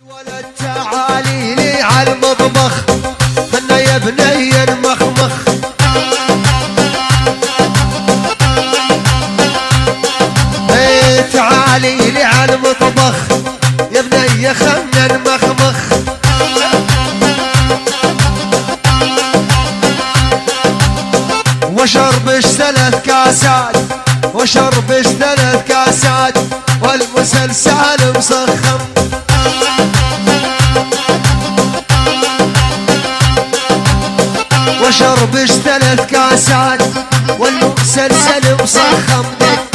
ولد تعالي لي على المطبخ خلنا يا بني المخمخ. ايه تعالي لي على المطبخ يا بني خلنا نمخمخ. واشربش 3 كاسات واشربش 3 كاسات والمسلسل مسخم. واشربش 3 كاسات والمسلسل مسخم.